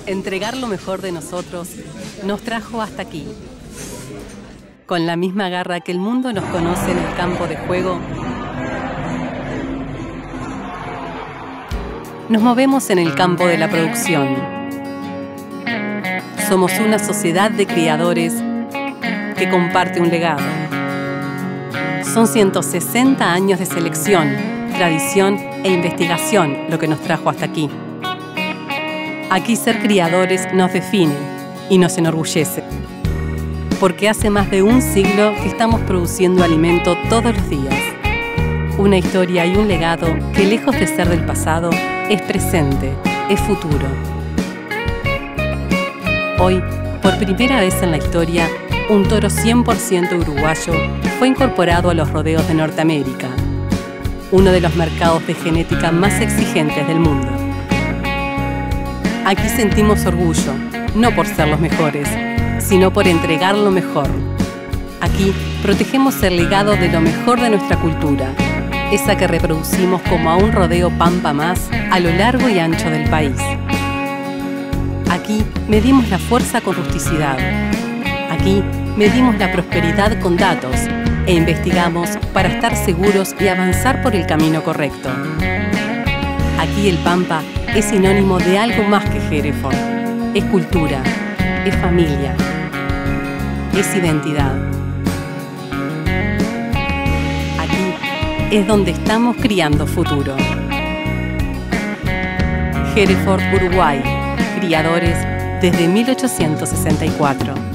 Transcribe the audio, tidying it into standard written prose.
Entregar lo mejor de nosotros nos trajo hasta aquí. Con la misma garra que el mundo nos conoce en el campo de juego, nos movemos en el campo de la producción. Somos una sociedad de criadores que comparte un legado. Son 160 años de selección, tradición e investigación lo que nos trajo hasta aquí. Aquí ser criadores nos define y nos enorgullece, porque hace más de un siglo que estamos produciendo alimento todos los días. Una historia y un legado que, lejos de ser del pasado, es presente, es futuro. Hoy, por primera vez en la historia, un toro 100% uruguayo fue incorporado a los rodeos de Norteamérica, uno de los mercados de genética más exigentes del mundo. Aquí sentimos orgullo, no por ser los mejores, sino por entregar lo mejor. Aquí protegemos el legado de lo mejor de nuestra cultura, esa que reproducimos como a un rodeo pampa más a lo largo y ancho del país. Aquí medimos la fuerza con rusticidad. Aquí medimos la prosperidad con datos e investigamos para estar seguros y avanzar por el camino correcto. Aquí el pampa es sinónimo de algo más que Hereford. Es cultura, es familia, es identidad. Aquí es donde estamos criando futuro. Hereford, Uruguay. Criadores desde 1864.